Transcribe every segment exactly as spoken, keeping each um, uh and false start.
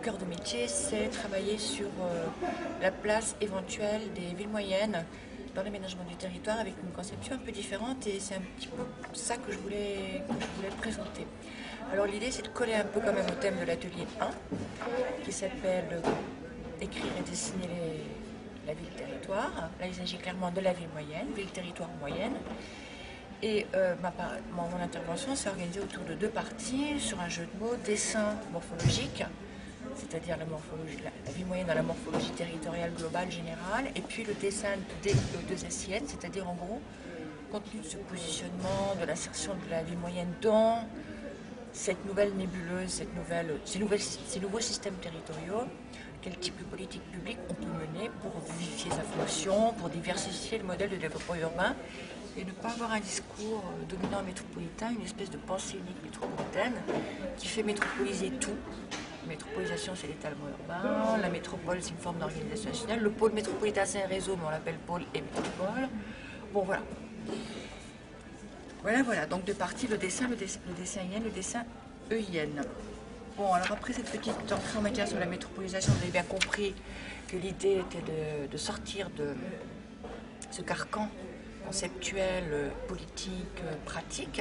cœur de métier, c'est travailler sur euh, la place éventuelle des villes moyennes dans l'aménagement du territoire avec une conception un peu différente, et c'est un petit peu ça que je voulais, que je voulais présenter. Alors l'idée, c'est de coller un peu quand même au thème de l'atelier un, qui s'appelle euh, écrire et dessiner les, la ville-territoire. Là, il s'agit clairement de la ville moyenne, ville-territoire moyenne. Et euh, ma, mon, mon intervention s'est organisée autour de deux parties, sur un jeu de mots, dessin morphologique, c'est-à-dire la, la, la ville moyenne dans la morphologie territoriale globale générale, et puis le dessin des deux assiettes, c'est-à-dire en gros, compte tenu de ce positionnement, de l'insertion de la ville moyenne dans cette nouvelle nébuleuse, cette nouvelle, ces, nouvelles, ces nouveaux systèmes territoriaux, quel type de politique publique on peut mener pour vivifier sa fonction, pour diversifier le modèle de développement urbain, et ne pas avoir un discours dominant métropolitain, une espèce de pensée unique métropolitaine qui fait métropoliser tout. La métropolisation, c'est l'étalement urbain, la métropole, c'est une forme d'organisation nationale, le pôle métropolitain, c'est un réseau, mais on l'appelle pôle et métropole. Bon, voilà. Voilà, voilà, donc deux parties, le dessin, le dessin, le dessin I N, le dessin E I N. Bon, alors après cette petite entrée en matière sur la métropolisation, vous avez bien compris que l'idée était de, de sortir de ce carcan conceptuel, politique, pratique,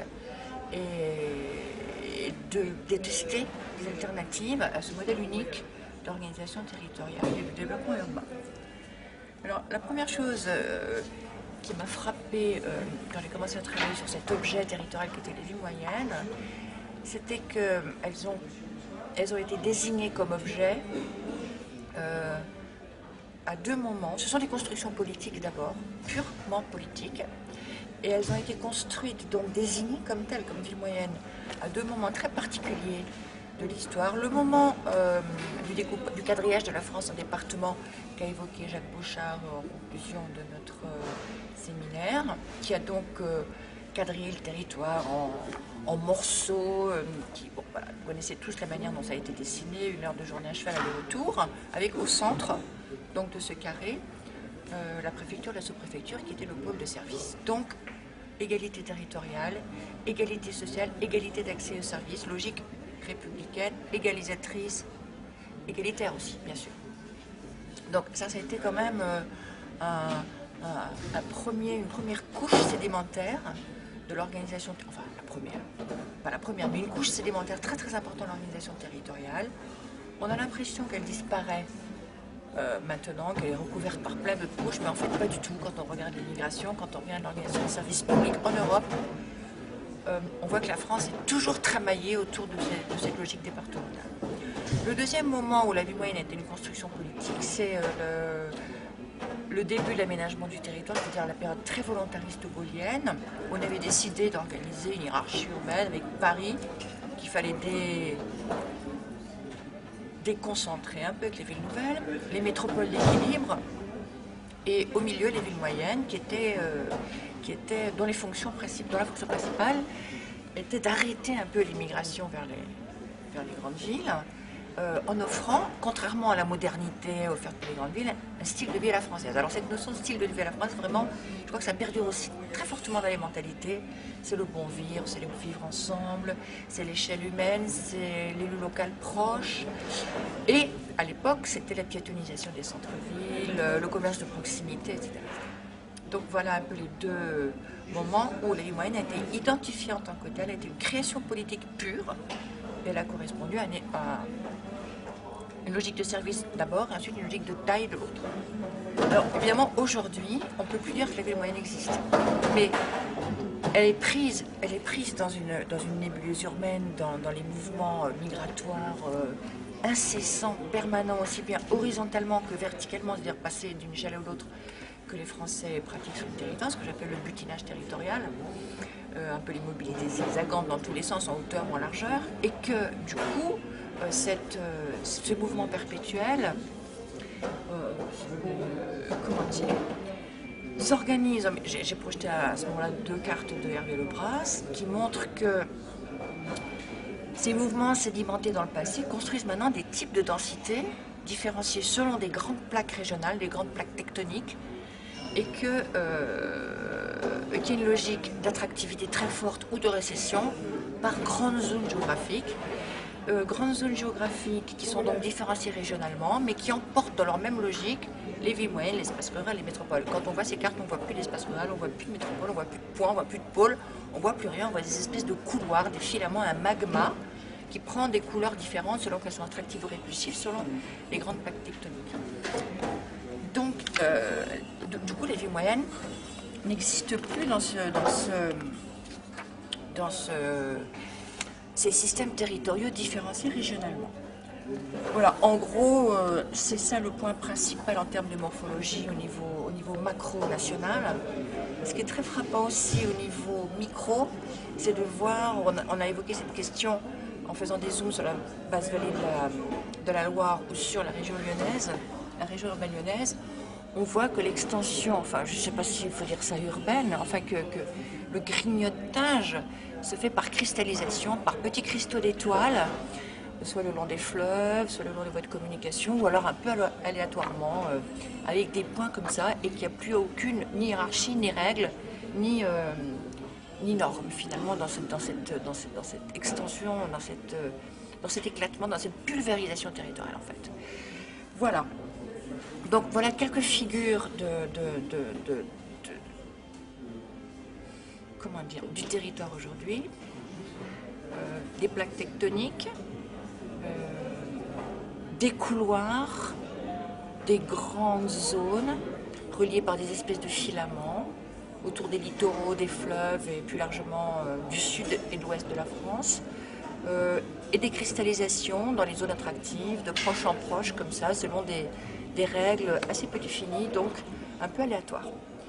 et de, de tester des alternatives à ce modèle unique d'organisation territoriale et de développement urbain. Alors, la première chose euh, qui m'a frappée euh, quand j'ai commencé à travailler sur cet objet territorial qui était les villes moyennes, c'était qu'elles ont, elles ont été désignées comme objet euh, à deux moments. Ce sont des constructions politiques d'abord, purement politiques, et elles ont été construites, donc désignées comme telles, comme ville moyenne, à deux moments très particuliers de l'histoire. Le moment euh, du, découpe, du quadrillage de la France en départements qu'a évoqué Jacques Bouchard en conclusion de notre euh, séminaire, qui a donc euh, quadrillé le territoire en, en morceaux, euh, qui, bon, voilà, vous connaissez tous la manière dont ça a été dessiné, une heure de journée à cheval aller-retour, avec au centre donc, de ce carré, euh, la préfecture, la sous-préfecture, qui était le pôle de service. Donc, égalité territoriale, égalité sociale, égalité d'accès aux services, logique républicaine, égalisatrice, égalitaire aussi, bien sûr. Donc ça, ça a été quand même euh, un, un, un premier, une première couche sédimentaire de l'organisation, enfin la première, pas la première, mais une couche sédimentaire très très importante de l'organisation territoriale. On a l'impression qu'elle disparaît euh, maintenant, qu'elle est recouverte par plein de couches, mais en fait pas du tout quand on regarde l'immigration, quand on regarde l'organisation des services publics en Europe. Euh, on voit que la France est toujours tramaillée autour de, ces, de cette logique départementale. Le deuxième moment où la ville moyenne était une construction politique, c'est euh, le, le début de l'aménagement du territoire, c'est-à-dire la période très volontariste gaulienne, où on avait décidé d'organiser une hiérarchie urbaine avec Paris, qu'il fallait dé, déconcentrer un peu avec les villes nouvelles, les métropoles d'équilibre, et au milieu les villes moyennes qui étaient... Euh, qui était, dont, les fonctions dont la fonction principale était d'arrêter un peu l'immigration vers les, vers les grandes villes, euh, en offrant, contrairement à la modernité offerte par les grandes villes, un style de vie à la française. Alors cette notion de style de vie à la française, vraiment, je crois que ça perdure aussi très fortement dans les mentalités. C'est le bon vivre, c'est le vivre ensemble, c'est l'échelle humaine, c'est l'élu local proche. Et à l'époque, c'était la piétonisation des centres-villes, le commerce de proximité, et cetera. Donc voilà un peu les deux moments où la ville moyenne a été identifiée en tant que telle, a été une création politique pure, et elle a correspondu à une logique de service d'abord, et ensuite une logique de taille de l'autre. Alors évidemment, aujourd'hui, on ne peut plus dire que la ville moyenne existe, mais elle est prise, elle est prise dans, une, dans une nébuleuse urbaine, dans, dans les mouvements migratoires euh, incessants, permanents, aussi bien horizontalement que verticalement, c'est-à-dire passer d'une échelle à l'autre, que les Français pratiquent sur le territoire, ce que j'appelle le butinage territorial, euh, un peu les mobilités zigzagantes dans tous les sens, en hauteur ou en largeur, et que du coup, euh, cette, euh, ce mouvement perpétuel, euh, comment dire, s'organise. J'ai projeté à ce moment-là deux cartes de Hervé Lebras qui montrent que ces mouvements sédimentés dans le passé construisent maintenant des types de densité différenciés selon des grandes plaques régionales, des grandes plaques tectoniques, et qu'il euh, qu y a une logique d'attractivité très forte ou de récession par grande zone géographique, euh, grandes zones géographiques qui sont donc différenciées régionalement, mais qui emportent dans leur même logique les villes moyennes, l'espace rural, les métropoles. Quand on voit ces cartes, on ne voit plus d'espace rural, on ne voit plus de métropole, on ne voit plus de points, on ne voit plus de pôles, on ne voit plus rien, on voit des espèces de couloirs, des filaments, un magma qui prend des couleurs différentes selon qu'elles sont attractives ou répulsives, selon les grandes plaques tectoniques. Donc, euh, du coup, les villes moyennes n'existent plus dans ce, dans ce, dans ce, ces systèmes territoriaux différenciés régionalement. Voilà, en gros, euh, c'est ça le point principal en termes de morphologie au niveau, au niveau macro-national. Ce qui est très frappant aussi au niveau micro, c'est de voir, on a, on a évoqué cette question en faisant des zooms sur la basse vallée de la, de la Loire ou sur la région lyonnaise, la région urbaine lyonnaise, on voit que l'extension, enfin je ne sais pas s'il faut dire ça urbaine, enfin que, que le grignotage se fait par cristallisation, par petits cristaux d'étoiles, soit le long des fleuves, soit le long des voies de communication, ou alors un peu aléatoirement, euh, avec des points comme ça, et qu'il n'y a plus aucune ni hiérarchie, ni règle, ni, euh, ni norme finalement dans cette, dans, cette, dans, cette, dans cette extension, dans, cette, euh, dans cet éclatement, dans cette pulvérisation territoriale en fait. Voilà. Donc voilà quelques figures de, de, de, de, de comment dire, du territoire aujourd'hui, euh, des plaques tectoniques, euh, des couloirs, des grandes zones reliées par des espèces de filaments autour des littoraux, des fleuves et plus largement euh, du sud et de l'ouest de la France, euh, et des cristallisations dans les zones attractives, de proche en proche comme ça, selon des des règles assez peu définies, donc un peu aléatoires.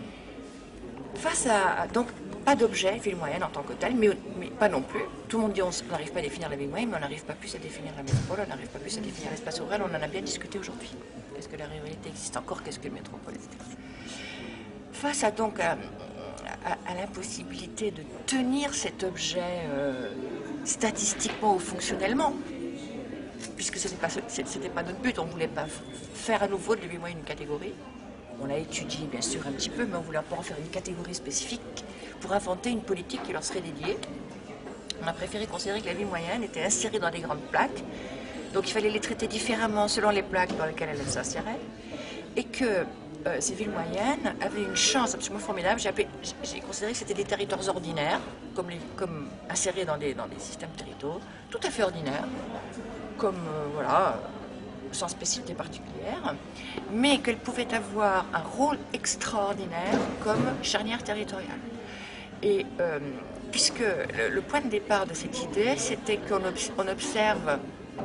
Face à, donc, pas d'objet, ville moyenne en tant que telle, mais, mais pas non plus. Tout le monde dit on n'arrive pas à définir la ville moyenne, mais on n'arrive pas plus à définir la métropole, on n'arrive pas plus à définir l'espace rural, on en a bien discuté aujourd'hui. Est-ce que la ruralité existe encore? Qu'est-ce que le métropole, et cetera. Face à donc à, à, à l'impossibilité de tenir cet objet euh, statistiquement ou fonctionnellement, puisque ce n'était pas, pas notre but, on ne voulait pas faire à nouveau de la ville moyenne une catégorie. On l'a étudié bien sûr un petit peu, mais on voulait pas en faire une catégorie spécifique pour inventer une politique qui leur serait dédiée. On a préféré considérer que la ville moyenne était insérée dans des grandes plaques, donc il fallait les traiter différemment selon les plaques dans lesquelles elles s'inséraient, et que euh, ces villes moyennes avaient une chance absolument formidable. J'ai considéré que c'était des territoires ordinaires, comme, les, comme insérés dans des, dans des systèmes territoriaux, tout à fait ordinaires, comme, euh, voilà, sans spécificité particulière, mais qu'elle pouvait avoir un rôle extraordinaire comme charnière territoriale. Et euh, puisque le, le point de départ de cette idée, c'était qu'on obs on observe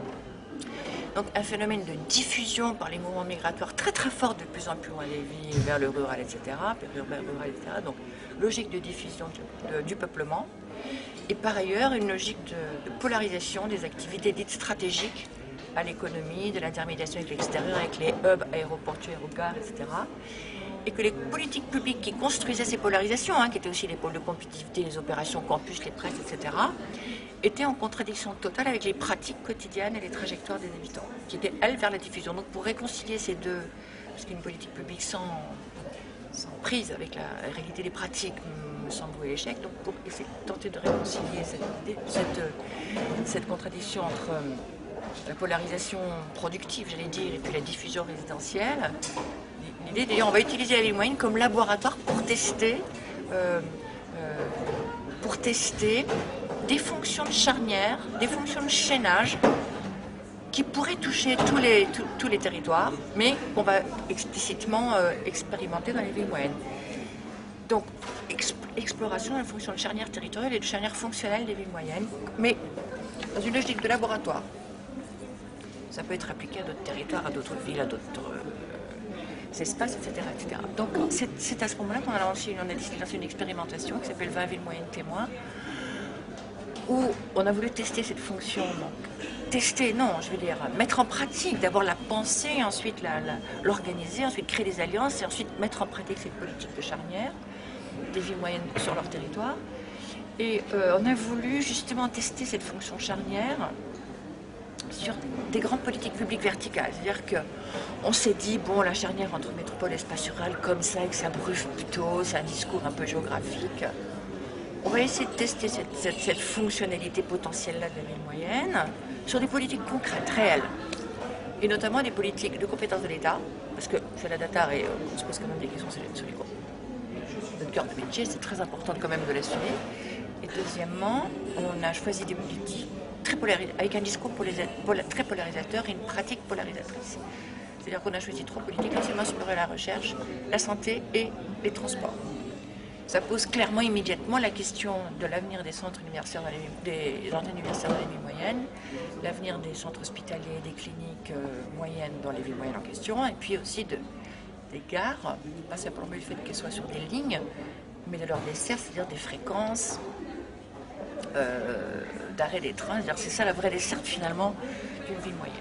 donc un phénomène de diffusion par les mouvements migratoires très très fort de plus en plus loin des villes, vers le rural, et cetera, périurbain, rural, et cetera. Donc logique de diffusion de, de, du peuplement, et par ailleurs une logique de, de polarisation des activités dites stratégiques à l'économie, de l'intermédiation avec l'extérieur, avec les hubs aéroportuaires aux gares, et cetera. Et que les politiques publiques qui construisaient ces polarisations, hein, qui étaient aussi les pôles de compétitivité, les opérations campus, les presses, et cetera, étaient en contradiction totale avec les pratiques quotidiennes et les trajectoires des habitants, qui étaient, elles, vers la diffusion. Donc pour réconcilier ces deux, parce qu'une politique publique sans, sans prise avec la réalité des pratiques me semble vouer l'échec, donc pour essayer de tenter de réconcilier cette, cette, cette contradiction entre la polarisation productive, j'allais dire, et puis la diffusion résidentielle, l'idée d'ailleurs, on va utiliser la ville moyenne comme laboratoire pour tester, euh, euh, pour tester des fonctions de charnière, des fonctions de chaînage qui pourraient toucher tous les, tous, tous les territoires, mais qu'on va explicitement euh, expérimenter dans les villes moyennes. Donc, exp exploration de la fonction de charnière territoriale et de charnière fonctionnelle des villes moyennes, mais dans une logique de laboratoire. Ça peut être appliqué à d'autres territoires, à d'autres villes, à d'autres euh, espaces, et cetera, et cetera. Donc c'est à ce moment-là qu'on a lancé, on a décidé de lancer une expérimentation qui s'appelle vingt villes moyennes témoins, où on a voulu tester cette fonction. Donc, tester, non, je veux dire, mettre en pratique, d'abord la penser, ensuite l'organiser, ensuite créer des alliances, et ensuite mettre en pratique cette politique de charnière des villes moyennes sur leur territoire. Et euh, on a voulu justement tester cette fonction charnière sur des grandes politiques publiques verticales. C'est-à-dire qu'on s'est dit, bon, la charnière entre métropole et espace rural, comme ça, et que ça brûle plutôt, c'est un discours un peu géographique. On va essayer de tester cette, cette, cette fonctionnalité potentielle-là de la ville moyenne sur des politiques concrètes, réelles, et notamment des politiques de compétences de l'État, parce que c'est la data et on se pose quand même des questions sur les, sur les notre cœur de métier, c'est très important quand même de l'assumer. Et deuxièmement, on a choisi des politiques très polarisatrices, avec un discours très polarisateur et une pratique polarisatrice. C'est-à-dire qu'on a choisi trois politiques, l'enseignement supérieur et la recherche, la santé et les transports. Ça pose clairement, immédiatement, la question de l'avenir des centres universitaires, dans les, des antennes universitaires dans les villes moyennes, l'avenir des centres hospitaliers, des cliniques euh, moyennes dans les villes moyennes en question, et puis aussi de, des gares, pas simplement le fait qu'elles soient sur des lignes, mais de leur dessert, c'est-à-dire des fréquences euh, d'arrêt des trains. C'est ça la vraie desserte finalement d'une ville moyenne.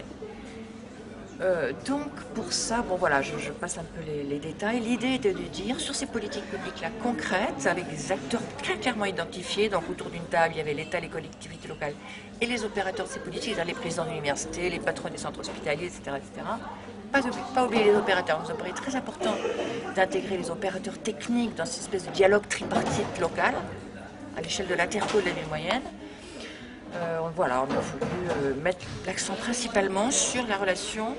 Euh, donc pour ça, bon voilà, je, je passe un peu les, les détails. L'idée était de dire sur ces politiques publiques-là concrètes, avec des acteurs très clairement identifiés, donc autour d'une table, il y avait l'État, les collectivités locales et les opérateurs de ces politiques, les présidents d'université, les patrons des centres hospitaliers, et cetera et cetera. Pas, pas oublier les opérateurs, il nous paraît très important d'intégrer les opérateurs techniques dans cette espèce de dialogue tripartite local, à l'échelle de l'interco de la ville moyenne. Euh, voilà, on a voulu euh, mettre l'accent principalement sur la relation,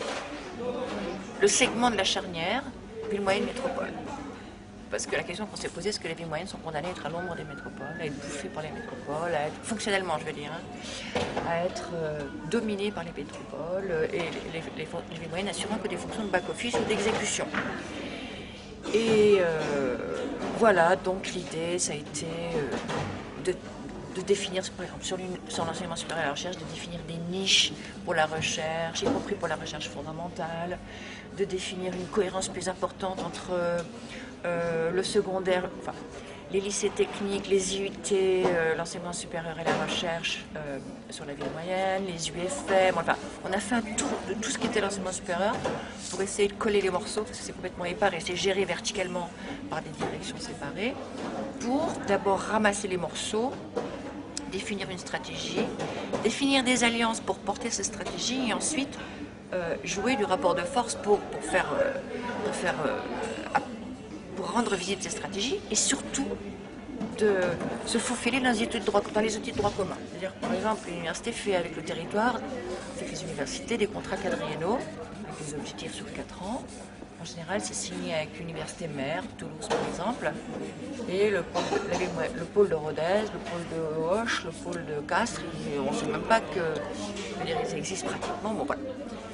le segment de la charnière, ville moyenne métropole. Parce que la question qu'on s'est posée, est-ce que les villes moyennes sont condamnées à être à l'ombre des métropoles, à être bouffées par les métropoles, à être, fonctionnellement je veux dire, hein, à être euh, dominées par les métropoles, et les, les, les, les villes moyennes assurant que des fonctions de back-office ou d'exécution. Et euh, voilà, donc l'idée, ça a été euh, de de définir, par exemple, sur, sur l'enseignement supérieur et la recherche, de définir des niches pour la recherche, y compris pour la recherche fondamentale, de définir une cohérence plus importante entre euh, le secondaire, enfin, les lycées techniques, les I U T, euh, l'enseignement supérieur et la recherche euh, sur la ville moyenne, les U F M, enfin, on a fait un tour de tout ce qui était l'enseignement supérieur pour essayer de coller les morceaux, parce que c'est complètement épars, et c'est géré verticalement par des directions séparées, pour d'abord ramasser les morceaux, définir une stratégie, définir des alliances pour porter cette stratégie et ensuite euh, jouer du rapport de force pour, pour faire, euh, pour, faire euh, pour rendre visible ces stratégies et surtout de se faufiler dans les outils de droit, dans les outils de droit commun. C'est-à-dire, par exemple, l'université fait avec le territoire, avec les universités, des contrats quadriennaux avec des objectifs sur quatre ans. En général, c'est signé avec l'université mère, Toulouse par exemple, et le pôle, le pôle de Rodez, le pôle de Hoche, le pôle de Castres. On ne sait même pas que ça existe pratiquement. Bon, voilà.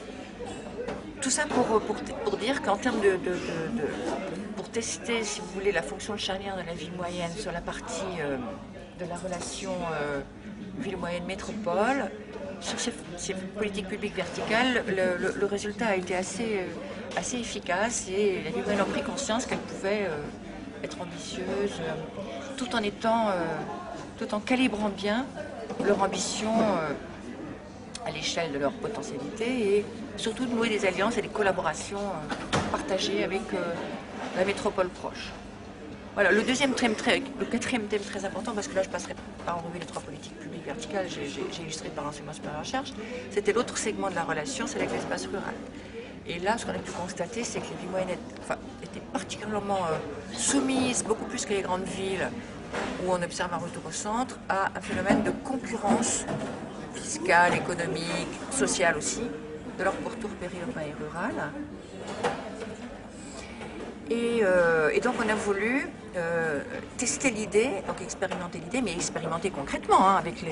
Tout ça pour, pour, pour dire qu'en termes de, de, de, de... pour tester, si vous voulez, la fonction de charnière de la ville moyenne sur la partie euh, de la relation euh, ville moyenne-métropole, sur ces, ces politiques publiques verticales, le, le, le résultat a été assez, euh, assez efficace et la ville moyenne a pris conscience qu'elle pouvait euh, être ambitieuse euh, tout en étant, euh, tout en calibrant bien leur ambition euh, à l'échelle de leur potentialité et surtout de nouer des alliances et des collaborations euh, partagées avec euh, la métropole proche. Voilà, le deuxième thème, très, le quatrième thème très important, parce que là je passerai par en revue les trois politiques publiques verticales, j'ai illustré par l'enseignement supérieur et la recherche, c'était l'autre segment de la relation, c'est avec l'espace rural. Et là, ce qu'on a pu constater, c'est que les villes moyennes enfin, étaient particulièrement euh, soumises, beaucoup plus que les grandes villes, où on observe un retour au centre, à un phénomène de concurrence fiscale, économique, sociale aussi, de leur pourtour périurbain et rural. Et, euh, et donc on a voulu euh, tester l'idée, donc expérimenter l'idée, mais expérimenter concrètement hein, avec les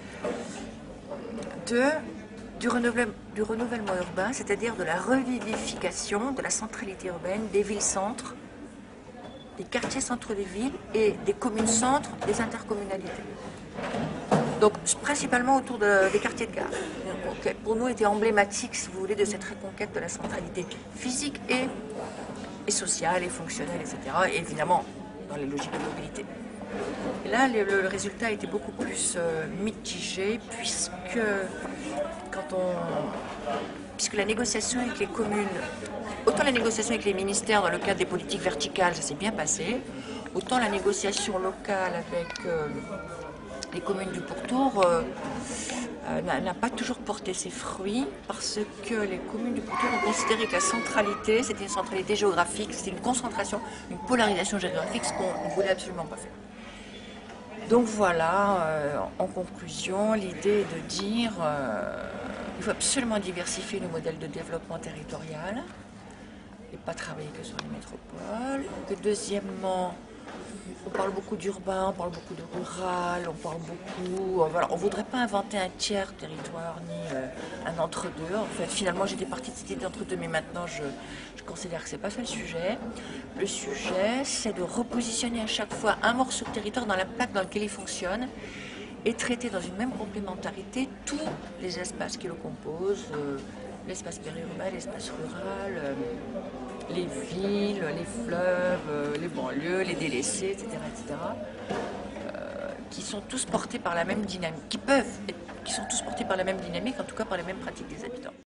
de, du, renouvellement, du renouvellement urbain, c'est-à-dire de la revivification de la centralité urbaine des villes-centres, des quartiers centres des villes et des communes-centres des intercommunalités. Donc principalement autour de, des quartiers de gare. Donc, pour nous, était emblématique, si vous voulez, de cette reconquête de la centralité physique et et sociale, et fonctionnelle, et cetera. Et évidemment, dans les logiques de mobilité. Et là, le, le résultat était beaucoup plus euh, mitigé, puisque, quand on, puisque la négociation avec les communes, autant la négociation avec les ministères dans le cadre des politiques verticales, ça s'est bien passé, autant la négociation locale avec euh, les communes du pourtour euh, euh, n'a pas toujours porté ses fruits parce que les communes du pourtour ont considéré que la centralité, c'était une centralité géographique, c'était une concentration, une polarisation géographique, ce qu'on ne voulait absolument pas faire. Donc voilà, euh, en conclusion, l'idée est de dire euh, il faut absolument diversifier le modèle de développement territorial et pas travailler que sur les métropoles. Que deuxièmement, on parle beaucoup d'urbain, on parle beaucoup de rural, on parle beaucoup. Euh, voilà, on ne voudrait pas inventer un tiers territoire ni euh, un entre-deux. En fait, finalement, j'étais partie de cette idée d'entre-deux, mais maintenant, je, je considère que ce n'est pas ça le sujet. Le sujet, c'est de repositionner à chaque fois un morceau de territoire dans la plaque dans laquelle il fonctionne et traiter dans une même complémentarité tous les espaces qui le composent, euh, l'espace périurbain, l'espace rural, euh, les villes, les fleuves, euh, les banlieues, les délaissés, et cetera, et cetera, euh, qui sont tous portés par la même dynamique, qui peuvent, être, qui sont tous portés par la même dynamique, en tout cas par les mêmes pratiques des habitants.